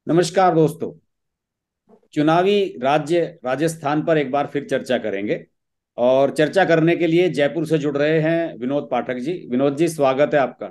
नमस्कार दोस्तों। चुनावी राज्य राजस्थान पर एक बार फिर चर्चा करेंगे। और चर्चा करने के लिए जयपुर से जुड़ रहे हैं विनोद पाठक जी। विनोद जी, स्वागत है आपका।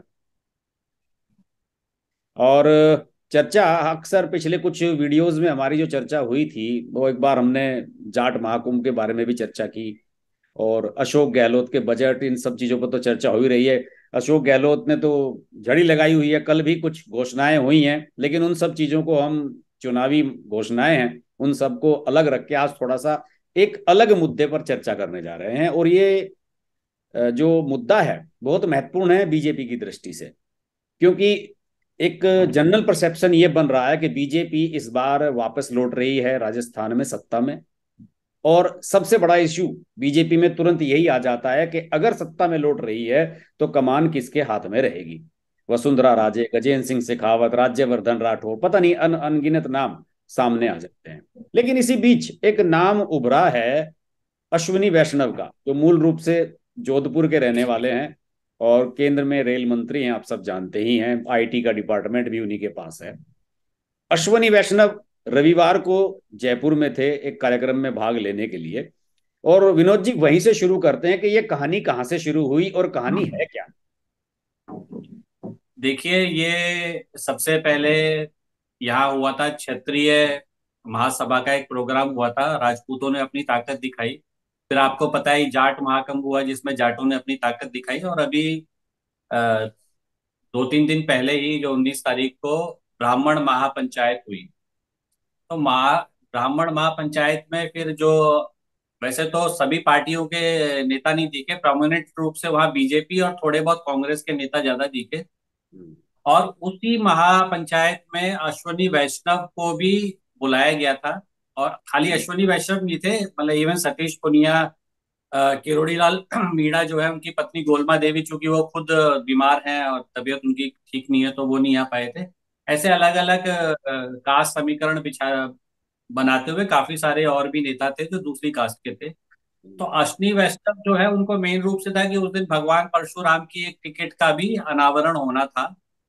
और चर्चा अक्सर पिछले कुछ वीडियोस में हमारी जो चर्चा हुई थी, वो एक बार हमने जाट महाकुंभ के बारे में भी चर्चा की। और अशोक गहलोत के बजट, इन सब चीजों पर तो चर्चा हो ही रही है। अशोक गहलोत ने तो झड़ी लगाई हुई है, कल भी कुछ घोषणाएं हुई हैं, लेकिन उन सब चीजों को हम, चुनावी घोषणाएं हैं, उन सबको अलग रख के आज थोड़ा सा एक अलग मुद्दे पर चर्चा करने जा रहे हैं। और ये जो मुद्दा है बहुत महत्वपूर्ण है बीजेपी की दृष्टि से। क्योंकि एक जनरल परसेप्शन ये बन रहा है कि बीजेपी इस बार वापस लौट रही है राजस्थान में सत्ता में। और सबसे बड़ा इश्यू बीजेपी में तुरंत यही आ जाता है कि अगर सत्ता में लौट रही है तो कमान किसके हाथ में रहेगी। वसुंधरा राजे, गजेंद्र सिंह शेखावत, राज्यवर्धन राठौर, पता नहीं अनगिनत नाम सामने आ जाते हैं। लेकिन इसी बीच एक नाम उभरा है अश्विनी वैष्णव का, जो मूल रूप से जोधपुर के रहने वाले हैं और केंद्र में रेल मंत्री हैं, आप सब जानते ही हैं। आईटी का डिपार्टमेंट भी उन्हीं के पास है। अश्वनी वैष्णव रविवार को जयपुर में थे एक कार्यक्रम में भाग लेने के लिए। और विनोद जी, वहीं से शुरू करते हैं कि ये कहानी कहाँ से शुरू हुई और कहानी है क्या। देखिए, ये सबसे पहले यहाँ हुआ था। क्षेत्रीय महासभा का एक प्रोग्राम हुआ था, राजपूतों ने अपनी ताकत दिखाई। फिर आपको पता है जाट महाकुंभ हुआ जिसमें जाटों ने अपनी ताकत दिखाई। और अभी अ, 2-3 दिन पहले ही जो 19 तारीख को ब्राह्मण महापंचायत हुई। तो ब्राह्मण महापंचायत में फिर जो, वैसे तो सभी पार्टियों के नेता नहीं दिखे, प्रोमिनेंट रूप से वहां बीजेपी और थोड़े बहुत कांग्रेस के नेता ज्यादा दिखे। और उसी महापंचायत में अश्वनी वैष्णव को भी बुलाया गया था। और खाली अश्वनी वैष्णव नहीं थे, मतलब इवन सतीश पुनिया, किरोड़ी लाल मीणा जो है उनकी पत्नी गोलमा देवी, चूंकि वो खुद बीमार हैं और तबीयत उनकी ठीक नहीं है तो वो नहीं आ पाए थे। ऐसे अलग अलग कास्ट समीकरण बिछा बनाते हुए काफी सारे और भी नेता थे जो दूसरी कास्ट के थे। तो अश्विनी वैष्णव जो है उनको मेन रूप से था कि उस दिन भगवान परशुराम की एक टिकट का भी अनावरण होना था।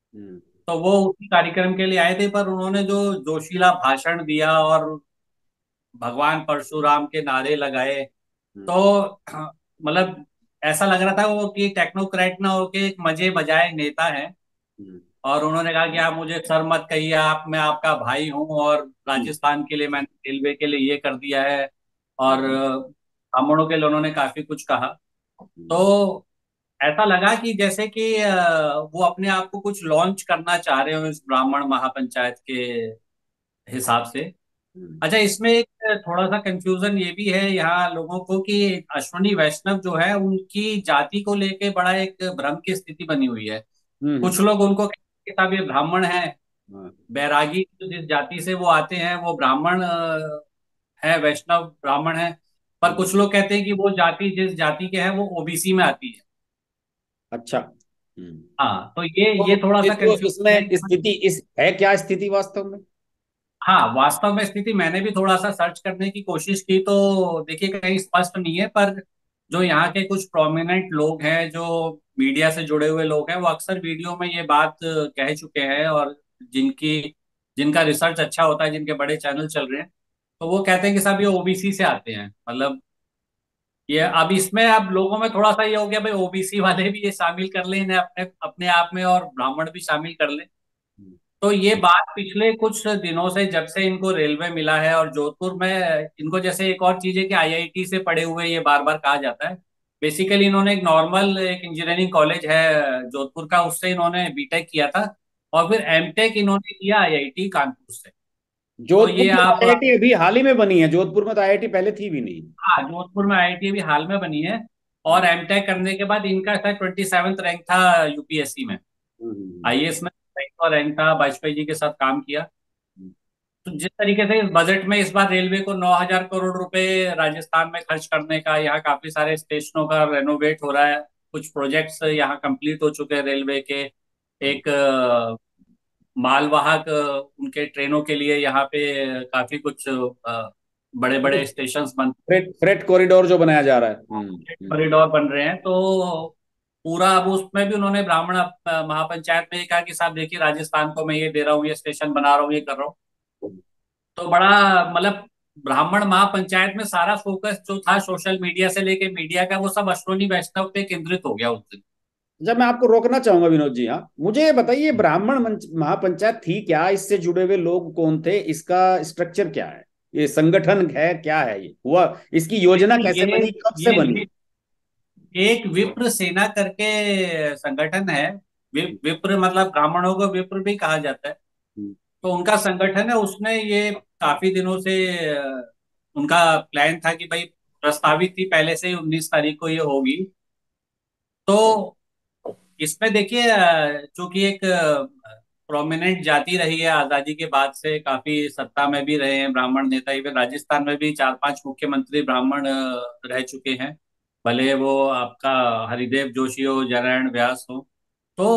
तो वो उसी कार्यक्रम के लिए आए थे, पर उन्होंने जो जोशीला भाषण दिया और भगवान परशुराम के नारे लगाए, तो मतलब ऐसा लग रहा था वो कि टेक्नोक्रेट ना होके एक मजे बजाए नेता है। और उन्होंने कहा कि आप मुझे सर मत कहिए, आप, मैं आपका भाई हूँ और राजस्थान के लिए मैंने रेलवे के लिए ये कर दिया है। और ब्राह्मणों के लिए उन्होंने काफी कुछ कहा। तो ऐसा लगा कि जैसे कि वो अपने आप को कुछ लॉन्च करना चाह रहे हो इस ब्राह्मण महापंचायत के हिसाब से। अच्छा, इसमें एक थोड़ा सा कंफ्यूजन ये भी है यहाँ लोगों को कि अश्वनी वैष्णव जो है उनकी जाति को लेके बड़ा एक भ्रम की स्थिति बनी हुई है। कुछ लोग उनको कहते हैं कि साहब ये ब्राह्मण है, बैरागी जो जिस जाति से वो आते हैं वो ब्राह्मण है, वैष्णव ब्राह्मण है। पर कुछ लोग कहते हैं कि वो जाति जिस जाति के हैं वो ओबीसी में आती है। अच्छा। हाँ, तो ये तो थोड़ा सा जो कंफ्यूजन है। इसमें स्थिति इस है, क्या स्थिति वास्तव में। हाँ, वास्तव में स्थिति मैंने भी थोड़ा सा सर्च करने की कोशिश की तो देखिए कहीं स्पष्ट नहीं है। पर जो यहाँ के कुछ प्रोमिनेंट लोग हैं, जो मीडिया से जुड़े हुए लोग हैं, वो अक्सर वीडियो में ये बात कह चुके हैं। और जिनकी जिनका रिसर्च अच्छा होता है, जिनके बड़े चैनल चल रहे हैं, तो वो कहते हैं कि साहब ये ओबीसी से आते हैं। मतलब ये अब इसमें अब लोगों में थोड़ा सा ये हो गया भाई, ओबीसी वाले भी ये शामिल कर लें इन्हें अपने अपने आप में, और ब्राह्मण भी शामिल कर लें। तो ये बात पिछले कुछ दिनों से, जब से इनको रेलवे मिला है और जोधपुर में इनको, जैसे एक और चीज है कि आईआईटी से पढ़े हुए ये बार बार कहा जाता है। बेसिकली इन्होंने एक नॉर्मल एक इंजीनियरिंग कॉलेज है जोधपुर का, उससे इन्होंने बीटेक किया था। और फिर एमटेक इन्होंने किया आईआईटी कानपुर से। तो जोधपुर ये में आप, आईआईटी अभी हाल ही में बनी है। जोधपुर में तो आईआईटी पहले थी भी नहीं। हाँ, जोधपुर में आईआईटी भी हाल में बनी है। और एमटेक करने के बाद इनका शायद 27th रैंक था यूपीएससी में। हम्म। आईएएस में 27वां रैंक था, वाजपेयी जी के साथ काम किया। तो जिस तरीके से इस बजट में इस बार रेलवे को 9,000 करोड़ रुपए राजस्थान में खर्च करने का, यहाँ काफी सारे स्टेशनों का रेनोवेट हो रहा है, कुछ प्रोजेक्ट्स यहाँ कंप्लीट हो चुके हैं रेलवे के। एक मालवाहक उनके ट्रेनों के लिए यहाँ पे काफी कुछ बड़े बड़े स्टेशन बन, फ्रेट फ्रेट कॉरिडोर जो बनाया जा रहा है। कॉरिडोर बन रहे हैं। तो पूरा अब उसमें भी उन्होंने ब्राह्मण महापंचायत में ये कहा कि साहब देखिए, राजस्थान को मैं ये दे रहा हूँ, ये स्टेशन बना रहा हूँ, ये कर रहा हूँ। तो बड़ा मतलब ब्राह्मण महापंचायत में सारा फोकस जो था सोशल मीडिया से लेके मीडिया का, वो सब अश्विनी वैष्णव पे केंद्रित हो गया उस दिन। जब मैं आपको रोकना चाहूंगा विनोद जी, हाँ मुझे ये बताइए, ब्राह्मण महापंचायत थी क्या, इससे जुड़े हुए लोग कौन थे, इसका स्ट्रक्चर क्या है, ये संगठन है क्या है, ये हुआ, इसकी योजना देखिए कैसे बनी, कब से बनी? ये एक विप्र सेना करके संगठन है। विप्र मतलब ब्राह्मणों को विप्र भी कहा जाता है। हम्म, तो उनका संगठन है, उसने ये काफी दिनों से उनका प्लान था कि भाई, प्रस्तावित थी पहले से ही 19 तारीख को ये होगी। तो इसमें देखिए चूंकि एक प्रोमिनेंट जाति रही है आजादी के बाद से, काफी सत्ता में भी रहे हैं ब्राह्मण नेता। इवन राजस्थान में भी 4-5 मुख्यमंत्री ब्राह्मण रह चुके हैं, भले वो आपका हरिदेव जोशी हो, नारायण व्यास हो। तो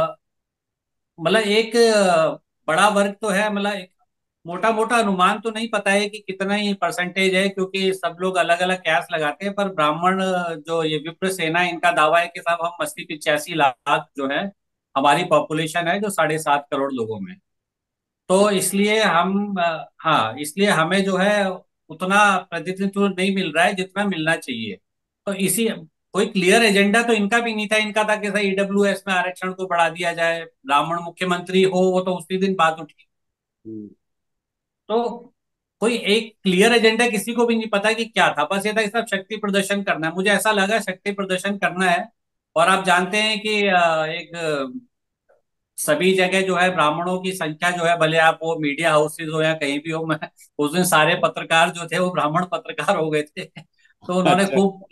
मतलब एक बड़ा वर्ग तो है, मतलब एक मोटा मोटा अनुमान तो नहीं पता है कि कितना ही परसेंटेज है, क्योंकि सब लोग अलग अलग कयास लगाते हैं। पर ब्राह्मण जो ये विप्र सेना है, इनका दावा है कि साहब हम 80-85 लाख जो है हमारी पॉपुलेशन है, जो 7.5 करोड़ लोगों में। तो इसलिए हम हाँ, इसलिए हमें जो है उतना प्रतिनिधित्व नहीं मिल रहा है जितना मिलना चाहिए। तो इसी कोई क्लियर एजेंडा तो इनका भी नहीं था। इनका था कि सही ईडब्ल्यूएस में आरक्षण को बढ़ा दिया जाए, ब्राह्मण मुख्यमंत्री हो, वो तो उसी दिन बात उठी। हम्म, तो कोई एक क्लियर एजेंडा किसी को भी नहीं पता कि क्या था। बस ये था कि सब शक्ति प्रदर्शन करना है, मुझे ऐसा लगा शक्ति प्रदर्शन करना है। और आप जानते हैं कि एक सभी जगह जो है ब्राह्मणों की संख्या जो है, भले आप वो मीडिया हाउसेज हो या कहीं भी हो, मैं उस दिन सारे पत्रकार जो थे वो ब्राह्मण पत्रकार हो गए थे। तो उन्होंने अच्छा खूब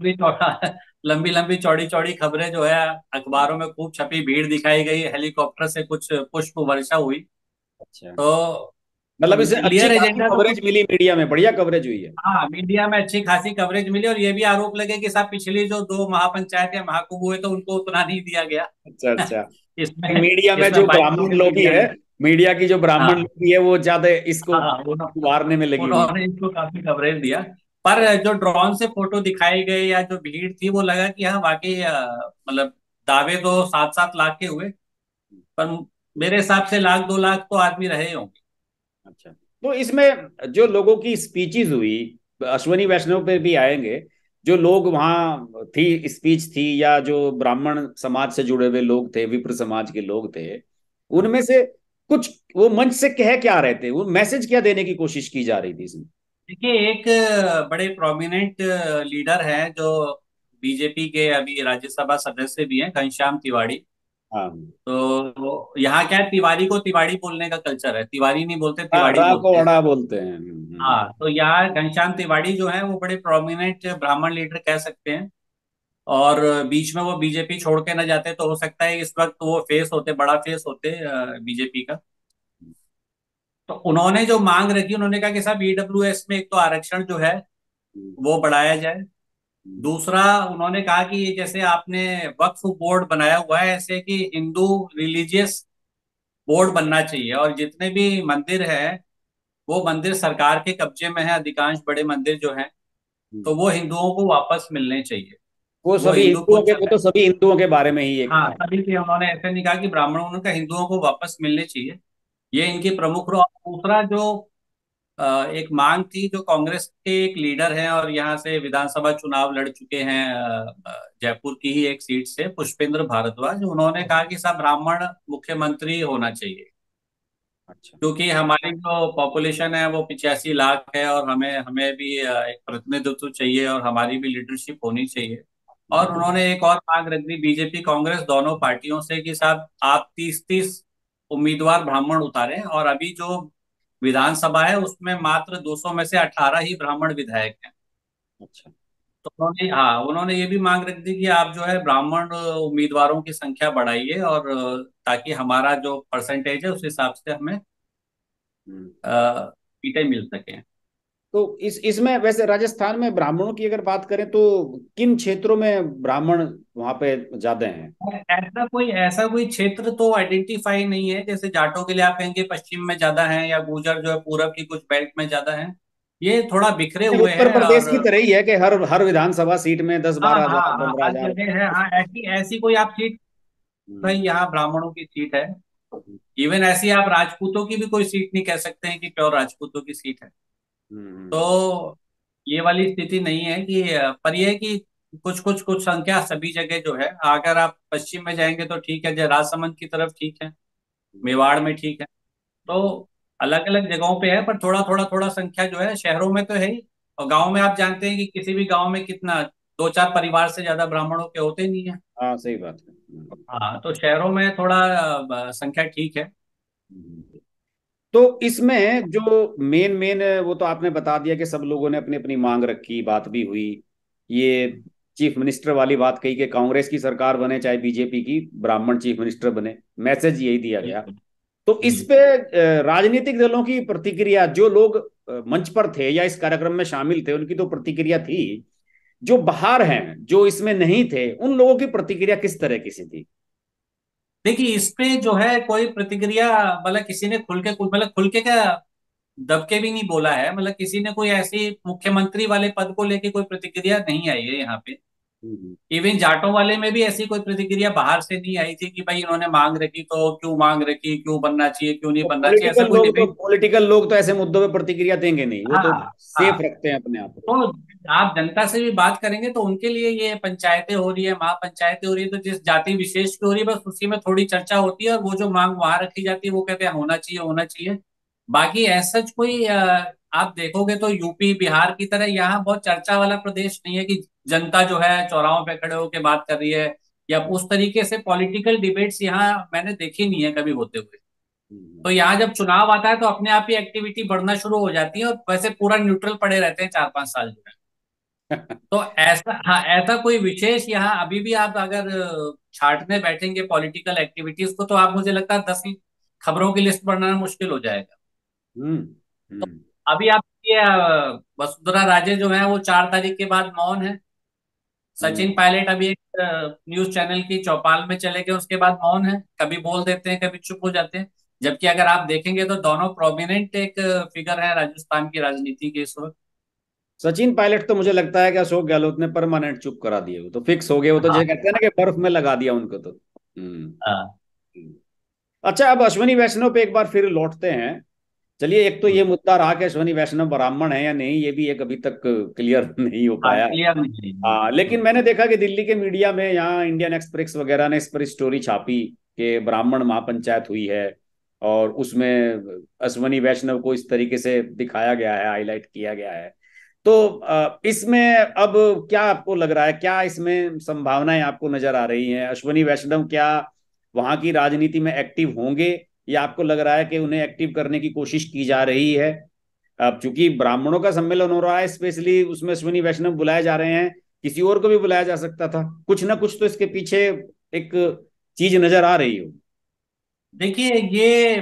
लंबी लंबी चौड़ी चौड़ी खबरें जो है अखबारों में खूब छपी, भीड़ दिखाई गई, हेलीकॉप्टर से कुछ पुष्प वर्षा हुई। अच्छा, तो मतलब इसे अच्छी क्लियर खासी एजेंडा तो कवरेज कुछ, मिली, मीडिया में बढ़िया कवरेज हुई है। हाँ मीडिया में अच्छी खासी कवरेज मिली। और ये भी आरोप लगे कि साहब पिछली जो दो महापंचायत या महाकुंभ हुए तो उनको उतना नहीं दिया गया। अच्छा अच्छा, इसमें मीडिया में इसमें जो 22 ब्राह्मण करोड़ लोबी दिया है, गया। मीडिया की जो ब्राह्मण हाँ लोबी है वो ज्यादा इसको हाँ, उभारने में लगी हुई। उन्होंने इसको काफी कवरेज दिया। पर जो ड्रोन से फोटो दिखाई गई या जो भीड़ थी, वो लगा कि हाँ वाकई मतलब दावे तो 7-7 लाख के हुए, पर मेरे हिसाब से 1-2 लाख तो आदमी रहे होंगे। अच्छा, तो इसमें जो लोगों की स्पीचेस हुई, अश्वनी वैष्णव पे भी आएंगे, जो लोग वहां थी, स्पीच थी, या जो ब्राह्मण समाज से जुड़े हुए लोग थे, विप्र समाज के लोग थे, उनमें से कुछ वो मंच से कह क्या रहे थे, वो मैसेज क्या देने की कोशिश की जा रही थी इसमें? देखिए एक बड़े प्रोमिनेंट लीडर हैं जो बीजेपी के अभी राज्यसभा सदस्य भी हैं, घनश्याम तिवाड़ी। हाँ तो यहाँ क्या है, तिवारी को तिवाड़ी बोलने का कल्चर है, तिवारी नहीं बोलते, हाँ, तिवाड़ी रा को बोलते हैं। अड़ा बोलते हैं। हाँ, तो यहाँ घनश्याम तिवाड़ी जो है वो बड़े प्रोमिनेंट ब्राह्मण लीडर कह सकते हैं। और बीच में वो बीजेपी छोड़ के न जाते तो हो सकता है इस वक्त वो फेस होते, बड़ा फेस होते बीजेपी का। तो उन्होंने जो मांग रखी, उन्होंने कहा कि साहब ईडब्ल्यूएस में एक तो आरक्षण जो है वो बढ़ाया जाए। दूसरा, उन्होंने कहा कि ये जैसे आपने वक्फ बोर्ड बनाया हुआ है, ऐसे कि हिंदू रिलीजियस बोर्ड बनना चाहिए। और जितने भी मंदिर हैं वो मंदिर सरकार के कब्जे में है, अधिकांश बड़े मंदिर जो हैं, तो वो हिंदुओं को वापस मिलने चाहिए। वो वो सभी हिंदू हिंदुओं खुद के, वो चलाए। तो सभी हिंदुओं के बारे में ही एक हाँ, था। तभी के उन्होंने ऐसे नहीं कहा कि ब्राह्मणों का, हिंदुओं को वापस मिलने चाहिए। ये इनकी प्रमुख और दूसरा जो एक मांग थी, जो कांग्रेस के एक लीडर हैं और यहाँ से विधानसभा चुनाव लड़ चुके हैं जयपुर की ही एक सीट से, पुष्पेंद्र भारद्वाज, उन्होंने कहा कि सब ब्राह्मण मुख्यमंत्री होना चाहिए। अच्छा। क्योंकि हमारी जो पॉपुलेशन है वो 85 लाख है, और हमें हमें भी एक प्रतिनिधित्व चाहिए और हमारी भी लीडरशिप होनी चाहिए। और उन्होंने एक और मांग रख दी बीजेपी कांग्रेस दोनों पार्टियों से कि साहब आप 30-30 उम्मीदवार ब्राह्मण उतारें। और अभी जो विधानसभा है उसमें मात्र 200 में से 18 ही ब्राह्मण विधायक हैं। अच्छा, तो उन्होंने ये भी मांग रख दी कि आप जो है ब्राह्मण उम्मीदवारों की संख्या बढ़ाइए, और ताकि हमारा जो परसेंटेज है उस हिसाब से हमें हम्म। सीटें मिल सकें। तो इस इसमें वैसे राजस्थान में ब्राह्मणों की अगर बात करें तो किन क्षेत्रों में ब्राह्मण वहां पे ज्यादा हैं? ऐसा कोई क्षेत्र तो आइडेंटिफाई नहीं है। जैसे जाटों के लिए आप कहेंगे पश्चिम में ज्यादा है, या गुर्जर जो है पूरब की कुछ बेल्ट में ज्यादा है। ये थोड़ा बिखरे नहीं, हुए उत्तर हैं। प्रदेश और की तरह ही है कि हर हर विधानसभा सीट में दस हाँ बारह हाँ हजार हाँ, पंद्रह हर हजार जगह है। हाँ, ऐसी ऐसी कोई आप सीट, भाई हम्म, यहाँ ब्राह्मणों की सीट है। इवन ऐसी आप राजपूतों की भी कोई सीट नहीं कह सकते हैं कि प्योर राजपूतों की सीट है। हम्म। तो ये वाली स्थिति नहीं है कि पर यह है कि कुछ कुछ कुछ संख्या सभी जगह जो है, अगर आप पश्चिम में जाएंगे तो ठीक है, जय राजसमंद की तरफ ठीक है, मेवाड़ में ठीक है। तो अलग अलग जगहों पे है, पर थोड़ा थोड़ा थोड़ा संख्या जो है शहरों में तो है ही। और गांव में आप जानते हैं कि किसी भी गांव में कितना, दो चार परिवार से ज्यादा ब्राह्मणों के होते नहीं है। हाँ सही बात है। हाँ, तो शहरों में थोड़ा संख्या ठीक है। हम्म। तो इसमें जो मेन मेन वो तो आपने बता दिया कि सब लोगों ने अपनी अपनी मांग रखी, बात भी हुई। ये चीफ मिनिस्टर वाली बात कही कि कांग्रेस की सरकार बने चाहे बीजेपी की, ब्राह्मण चीफ मिनिस्टर बने, मैसेज यही दिया गया। बिल्कुल। तो इस पे राजनीतिक दलों की प्रतिक्रिया, जो लोग मंच पर थे या इस कार्यक्रम में शामिल थे, उनकी तो प्रतिक्रिया थी। जो बाहर हैं, जो इसमें नहीं थे, उन लोगों की प्रतिक्रिया किस तरह की सी थी? देखिए, इस पे जो है कोई प्रतिक्रिया, मतलब किसी ने खुल के, मतलब खुल के क्या, दब के भी नहीं बोला है, मतलब किसी ने कोई ऐसी मुख्यमंत्री वाले पद को लेके कोई प्रतिक्रिया नहीं आई है यहाँ पे। हम्म। इवन जाटों वाले में भी ऐसी कोई प्रतिक्रिया बाहर से नहीं आई थी कि भाई इन्होंने मांग रखी तो क्यों मांग रखी, क्यों बनना चाहिए, क्यों नहीं तो बनना चाहिए, ऐसा कोई डिबेट। पॉलिटिकल लोग तो ऐसे मुद्दों पे प्रतिक्रिया देंगे नहीं, वो तो हाँ। सेफ हाँ। रखते हैं अपने आप को। तो आप जनता से भी बात करेंगे तो उनके लिए ये पंचायतें हो रही है, महापंचायतें हो रही है, तो जिस जाति विशेष की हो रही है बस उसी में थोड़ी चर्चा होती है, और वो जो मांग वहां रखी जाती है वो कहते हैं होना चाहिए, होना चाहिए। बाकी ऐसा कोई आप देखोगे तो यूपी बिहार की तरह यहाँ बहुत चर्चा वाला प्रदेश नहीं है कि जनता जो है चौराहों पे खड़े होकर बात कर रही है, या उस तरीके से पॉलिटिकल डिबेट्स यहाँ मैंने देखी नहीं है कभी होते हुए। हम्म। तो यहाँ जब चुनाव आता है तो अपने आप ही एक्टिविटी बढ़ना शुरू हो जाती है, और वैसे पूरा न्यूट्रल पड़े रहते हैं 4 5 साल जो है। तो ऐसा, हाँ, ऐसा कोई विशेष यहाँ अभी भी आप अगर छांटने बैठेंगे पॉलिटिकल एक्टिविटीज को तो आप, मुझे लगता है 10 खबरों की लिस्ट बनाना मुश्किल हो जाएगा। हम्म। तो हम्म। अभी आप ये वसुंधरा राजे जो है वो 4 तारीख के बाद मौन है। हम्म। सचिन पायलट अभी एक न्यूज चैनल की चौपाल में चले गए, उसके बाद मौन है, कभी बोल देते हैं कभी चुप हो जाते हैं। जबकि अगर आप देखेंगे तो दोनों प्रोमिनेंट एक फिगर है राजस्थान की राजनीति के इस वक्त। सचिन पायलट तो मुझे लगता है कि अशोक गहलोत ने परमानेंट चुप करा दिए, वो तो फिक्स हो गए, वो तो हाँ। जैसे कहते हैं ना कि बर्फ में लगा दिया उनको तो। हम्म। हाँ। हम्म। अच्छा, अब अश्वनी वैष्णव पे एक बार फिर लौटते हैं। चलिए, एक तो ये मुद्दा रहा कि अश्वनी वैष्णव ब्राह्मण है या नहीं, ये भी एक अभी तक क्लियर नहीं हो हाँ, पाया है। क्लियर नहीं है। हाँ, लेकिन मैंने देखा कि दिल्ली के मीडिया में, यहाँ इंडियन एक्सप्रेस वगैरह ने इस पर स्टोरी छापी कि ब्राह्मण महापंचायत हुई है, और उसमें अश्वनी वैष्णव को इस तरीके से दिखाया गया है, हाईलाइट किया गया है। तो इसमें अब क्या आपको लग रहा है, क्या इसमें संभावनाएं आपको नजर आ रही हैं? अश्वनी वैष्णव क्या वहां की राजनीति में एक्टिव होंगे, या आपको लग रहा है कि उन्हें एक्टिव करने की कोशिश की जा रही है? अब चूंकि ब्राह्मणों का सम्मेलन हो रहा है स्पेशली, उसमें अश्विनी वैष्णव बुलाए जा रहे हैं, किसी और को भी बुलाया जा सकता था। कुछ ना कुछ तो इसके पीछे एक चीज नजर आ रही हो। देखिए, ये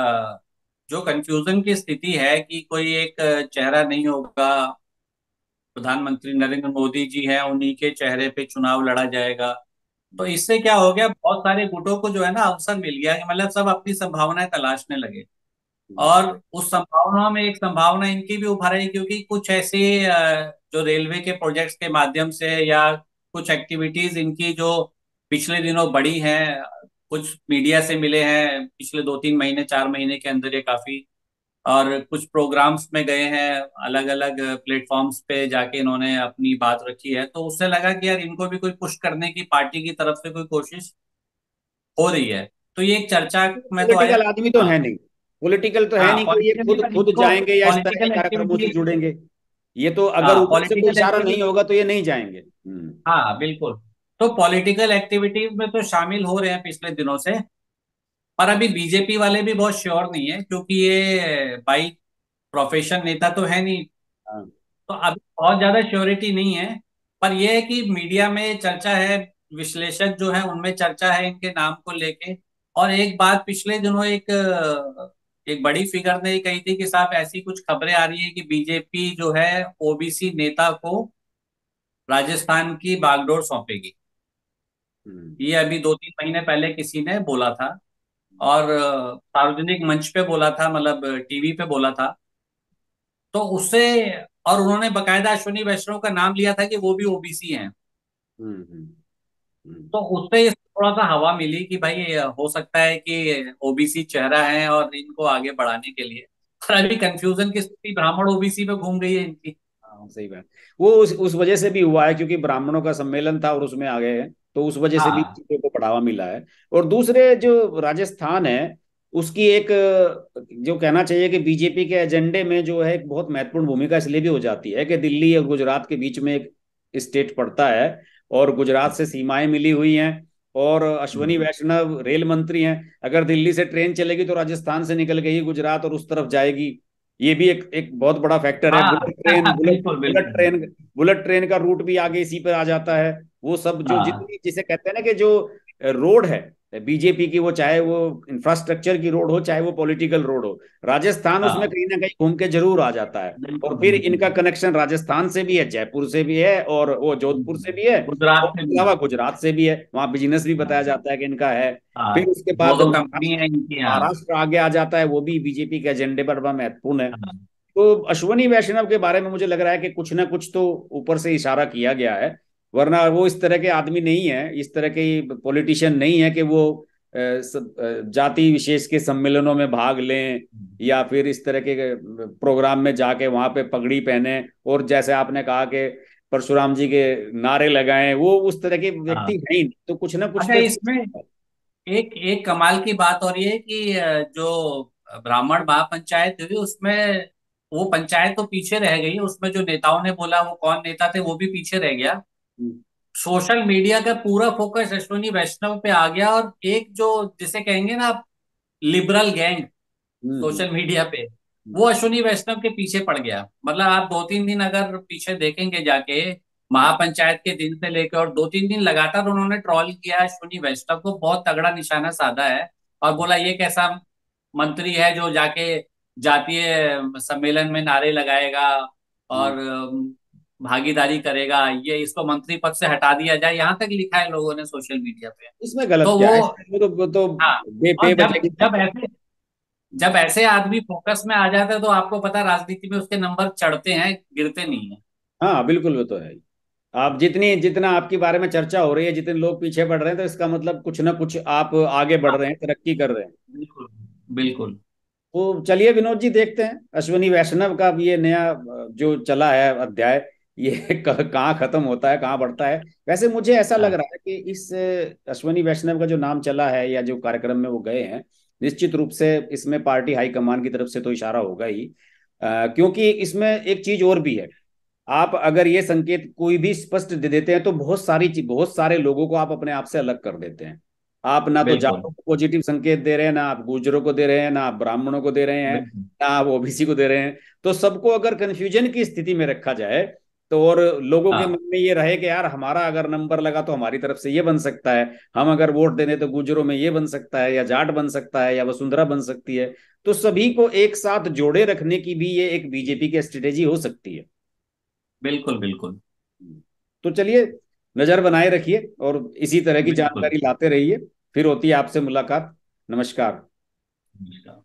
जो कंफ्यूजन की स्थिति है कि कोई एक चेहरा नहीं होगा, प्रधानमंत्री नरेंद्र मोदी जी हैं, उन्हीं के चेहरे पे चुनाव लड़ा जाएगा। तो इससे क्या हो गया, बहुत सारे गुटों को जो है ना अवसर मिल गया कि मतलब सब अपनी संभावनाएं तलाशने लगे। और उस संभावना में एक संभावना इनकी भी उभर आई, क्योंकि कुछ ऐसे जो रेलवे के प्रोजेक्ट्स के माध्यम से, या कुछ एक्टिविटीज इनकी जो पिछले दिनों बढ़ी हैं, कुछ मीडिया से मिले हैं पिछले 2 3 महीने 4 महीने के अंदर ये काफी, और कुछ प्रोग्राम्स में गए हैं, अलग अलग प्लेटफॉर्म्स पे जाके इन्होंने अपनी बात रखी है, तो उससे लगा कि यार इनको भी कोई पुश करने की पार्टी की तरफ से कोई कोशिश हो रही है। तो ये एक चर्चा में तो आया। पॉलिटिकल आदमी तो हाँ। है नहीं, पॉलिटिकल तो है हाँ, नहीं कि ये पॉलिटिकल खुद खुद जाएंगे या इस तरह के पॉलिटिकल कार्यक्रमों से एक्टिविटी। जुड़ेंगे। ये तो अगर हाँ, ऊपर से कोई पॉलिटिकल इशारा नहीं एक्टिविटी। होगा तो ये नहीं जाएंगे। हम्म। हाँ, बिल्कुल। तो पॉलिटिकल एक्टिविटीज में तो शामिल हो रहे हैं पिछले दिनों से। पर अभी बीजेपी वाले भी बहुत श्योर नहीं है, क्योंकि ये बाई प्रोफेशन नेता तो है नहीं। हाँ। तो अभी बहुत ज्यादा श्योरिटी नहीं है। पर यह है कि मीडिया में चर्चा है, विश्लेषक जो है उनमें चर्चा है इनके नाम को लेके। और एक बात पिछले दिनों एक बड़ी फिगर ने कही थी कि साहब ऐसी कुछ खबरें आ रही है कि बीजेपी जो है ओबीसी नेता को राजस्थान की बागडोर सौंपेगी। हम्म। ये अभी 2 3 महीने पहले किसी ने बोला था, और सार्वजनिक मंच पे बोला था, मतलब टीवी पे बोला था। तो उससे, और उन्होंने बकायदा अश्विनी वैष्णव का नाम लिया था कि वो भी ओबीसी हैं। हम्म। हम्म। हम्म। तो उससे थोड़ा सा हवा मिली कि भाई हो सकता है कि ओबीसी चेहरा है और इनको आगे बढ़ाने के लिए। पर अभी कंफ्यूजन की स्थिति ब्राह्मण ओबीसी में घूम गई है इनकी। हाँ सही बात। वो उस वजह से भी हुआ है क्योंकि ब्राह्मणों का सम्मेलन था और उसमें आ गए हैं, तो उस वजह से भी हाँ चीजों को बढ़ावा मिला है। और दूसरे जो राजस्थान है, उसकी एक जो कहना चाहिए कि बीजेपी के एजेंडे में जो है एक बहुत महत्वपूर्ण भूमिका इसलिए भी हो जाती है कि दिल्ली और गुजरात के बीच में एक स्टेट पड़ता है, और गुजरात से सीमाएं मिली हुई हैं, और अश्वनी वैष्णव रेल मंत्री हैं। अगर दिल्ली से ट्रेन चलेगी तो राजस्थान से निकल के ही गुजरात और उस तरफ जाएगी। ये भी एक एक बहुत बड़ा फैक्टर है। हाँ। बुलेट ट्रेन, बिल्कुल बिल्कुल। बुलेट ट्रेन का रूट भी आगे इसी पर आ जाता है। वो सब जो हाँ जितनी जिसे कहते हैं ना कि जो रोड है बीजेपी की, वो चाहे वो इंफ्रास्ट्रक्चर की रोड हो चाहे वो पॉलिटिकल रोड हो, राजस्थान उसमें हाँ। कहीं ना कहीं घूम के जरूर आ जाता है। और बिल्कुल फिर बिल्कुल। इनका कनेक्शन राजस्थान से भी है, जयपुर से भी है, और वो जोधपुर से भी है, और गुजरात से उसके भी अलावा है। गुजरात से भी है, वहां बिजनेस भी बताया हाँ जाता है कि इनका है। हाँ। फिर उसके दो बाद दो कंपनी महाराष्ट्र, है इनकी यहाँ। महाराष्ट्र आगे आ जाता है, वो भी बीजेपी के एजेंडे पर बड़ा महत्वपूर्ण है। हाँ तो अश्वनी वैष्णव के बारे में मुझे लग रहा है कि कुछ ना कुछ तो ऊपर से इशारा किया गया है, वरना वो इस तरह के आदमी नहीं है, इस तरह के पॉलिटिशियन नहीं है कि वो जाति विशेष के सम्मेलनों में भाग लें, या फिर इस तरह के प्रोग्राम में जाके वहां पे पगड़ी पहने और जैसे आपने कहा कि परशुराम जी के नारे लगाएं, वो उस तरह के व्यक्ति हाँ। है ही नहीं। तो कुछ ना कुछ अच्छा, तो इसमें एक एक कमाल की बात और ये है कि जो ब्राह्मण महापंचायत हुई उसमें वो पंचायत तो पीछे रह गई, उसमें जो नेताओं ने बोला वो कौन नेता थे वो भी पीछे रह गया। हम्म, सोशल मीडिया का पूरा फोकस अश्विनी वैष्णव पे आ गया, और एक जो जिसे कहेंगे ना लिबरल गैंग हम्म, सोशल मीडिया पे, हम्म, वो अश्विनी वैष्णव के पीछे पड़ गया। मतलब आप 2-3 दिन अगर पीछे देखेंगे जाके, महापंचायत के दिन से लेकर, और 2-3 दिन लगातार उन्होंने ट्रॉल किया अश्विनी वैष्णव को, बहुत तगड़ा निशाना साधा है। और बोला ये कैसा मंत्री है जो जाके जातीय सम्मेलन में नारे लगाएगा हम्म। और भागीदारी करेगा, ये इसको मंत्री पद से हटा दिया जाए, यहाँ तक लिखा है लोगों ने सोशल मीडिया पे। इसमें गलत तो क्या वो है? इसमें वो तो हाँ। और बेवजह की बात है। जब ऐसे आदमी फोकस में आ जाते हैं तो आपको पता है राजनीति में उसके नंबर चढ़ते हैं, गिरते नहीं है। हाँ बिल्कुल, वो तो है ही। आप जितनी जितना आपके बारे में चर्चा हो रही है, जितने लोग पीछे बढ़ रहे हैं, तो इसका मतलब कुछ ना कुछ आप आगे बढ़ हाँ रहे हैं, तरक्की कर रहे हैं। बिल्कुल बिल्कुल। तो चलिए विनोद जी, देखते हैं अश्वनी वैष्णव का भी ये नया जो चला है अध्याय, ये कहाँ खत्म होता है, कहाँ बढ़ता है। वैसे मुझे ऐसा लग हाँ रहा है कि इस अश्वनी वैष्णव का जो नाम चला है या जो कार्यक्रम में वो गए हैं, निश्चित रूप से इसमें पार्टी हाईकमान की तरफ से तो इशारा होगा ही। क्योंकि इसमें एक चीज और भी है। आप अगर ये संकेत कोई भी स्पष्ट दे देते हैं तो बहुत सारे लोगों को आप अपने आप से अलग कर देते हैं। आप ना तो बिल्कुल जाटों को पॉजिटिव संकेत दे रहे हैं, ना आप गुर्जरों को दे रहे हैं, ना आप ब्राह्मणों को दे रहे हैं, बिल्कुल। ना आप ओबीसी को दे रहे हैं। तो सबको अगर कंफ्यूजन की स्थिति में रखा जाए, तो और लोगों के हाँ मन में ये रहे कि यार हमारा अगर नंबर लगा तो हमारी तरफ से ये बन सकता है, हम अगर वोट देने तो गुर्जरों में ये बन सकता है, या जाट बन सकता है, या वसुंधरा बन सकती है। तो सभी को एक साथ जोड़े रखने की भी ये एक बीजेपी की स्ट्रेटेजी हो सकती है। बिल्कुल बिल्कुल। तो चलिए, नजर बनाए रखिए और इसी तरह की बिल्कुल। जानकारी लाते रहिए। फिर होती है आपसे मुलाकात। नमस्कार। नमस्कार।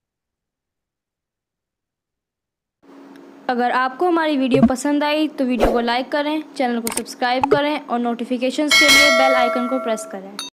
अगर आपको हमारी वीडियो पसंद आई तो वीडियो को लाइक करें, चैनल को सब्सक्राइब करें और नोटिफिकेशंस के लिए बेल आइकन को प्रेस करें।